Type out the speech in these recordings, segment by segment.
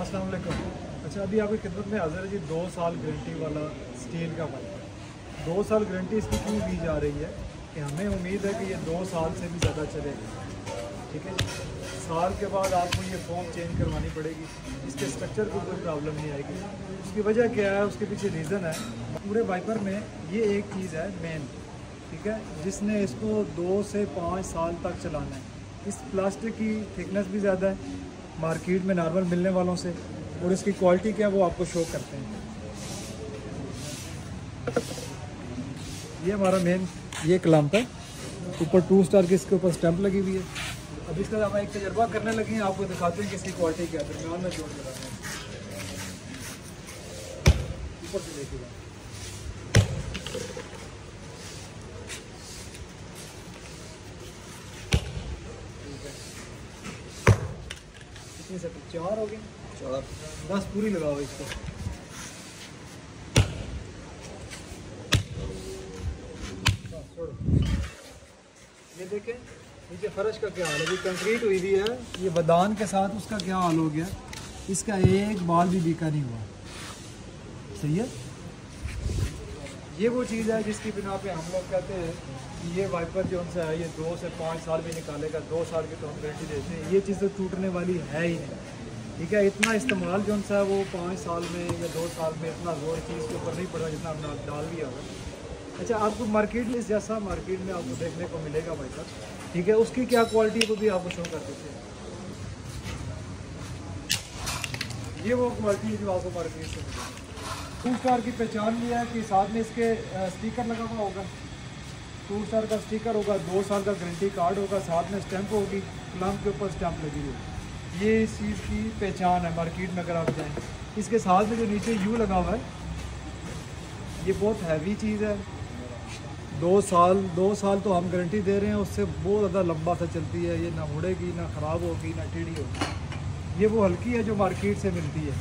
अस्सलाम वालेकुम। अच्छा, अभी आपकी खिदमत में हाजिर है जी 2 साल गारंटी वाला स्टील का पाइप। 2 साल गारंटी इसकी क्यों दी जा रही है कि हमें उम्मीद है कि ये 2 साल से भी ज़्यादा चलेगा। ठीक है जी, साल के बाद आपको ये फोम चेंज करवानी पड़ेगी, इसके स्ट्रक्चर को कोई प्रॉब्लम नहीं आएगी। उसकी वजह क्या है, उसके पीछे रीज़न है। पूरे वाइपर में ये एक चीज़ है मेन, ठीक है, जिसने इसको 2 से 5 साल तक चलाना है। इस प्लास्टिक की थिकनेस भी ज़्यादा है मार्केट में नॉर्मल मिलने वालों से, और इसकी क्वालिटी क्या है वो आपको शो करते हैं। ये हमारा मेन ये क्लैंप है, ऊपर 2 स्टार की इसके ऊपर स्टैंप लगी हुई है। अब इसका हम एक तजर्बा करने लगे हैं, आपको दिखाते हैं कि इसकी क्वालिटी क्या है। दरम्यान में जोड़ दे रहा है, ऊपर से देखिएगा। कितनी से 4 हो गए, 4 10 पूरी लगाओ इसको। ये देखें नीचे फर्श का क्या हाल है, ये कंक्रीट हुई हुई है, ये बदान के साथ उसका क्या हाल हो गया, इसका एक बाल भी बीका नहीं हुआ। सही है, ये वो चीज़ है जिसकी बिना पे हम लोग कहते हैं कि ये वाइपर जो उनसे है ये 2 से 5 साल भी निकालेगा, 2 साल की तो हम गारंटी देते हैं। ये चीज़ तो टूटने वाली है ही नहीं। ठीक है, इतना इस्तेमाल जो उनसे है वो 5 साल में या 2 साल में इतना जोर चीज़ के ऊपर नहीं पड़ा जितना हमने डाल दिया होगा। अच्छा, आपको मार्केट में जैसा मार्केट में आपको देखने को मिलेगा वाइपर, ठीक है, उसकी क्या क्वालिटी को भी आपको शो कर देते हैं। ये वो क्वालिटी है जो आपको मार्केट से मिलेगी। 2 स्टार की पहचान भी है कि साथ में इसके स्टिकर लगा हुआ होगा, 2 स्टार का स्टिकर होगा, 2 साल का गारंटी कार्ड होगा, साथ में स्टैंप होगी, क्लैंप के ऊपर स्टैंप लगी हुई है। ये इस चीज़ की पहचान है मार्केट में। अगर आप जाएँ, इसके साथ में जो नीचे यू लगा हुआ है, ये बहुत हैवी चीज़ है। 2 साल तो हम गारंटी दे रहे हैं, उससे बहुत ज़्यादा लंबा सा चलती है। ये ना मुड़ेगी, ना ख़राब होगी, ना टेढ़ी होगी। ये वो हल्की है जो मार्केट से मिलती है,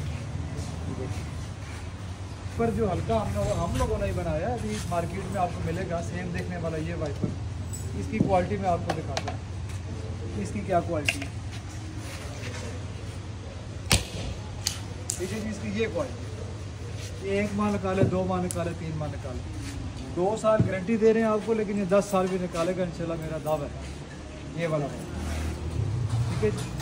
पर जो हल्का हम लोगों ने ही बनाया है, अभी मार्केट में आपको मिलेगा सेम देखने वाला ये वाइपर। इसकी क्वालिटी में आपको दिखाता हूँ इसकी क्या क्वालिटी है। ठीक है जी, इसकी ये क्वालिटी, ये 1 माह निकाले, 2 माह निकाले, 3 माह निकाले, 2 साल गारंटी दे रहे हैं आपको, लेकिन ये 10 साल भी निकालेगा इंशाल्लाह, मेरा दावा है ये वाला। ठीक है जी।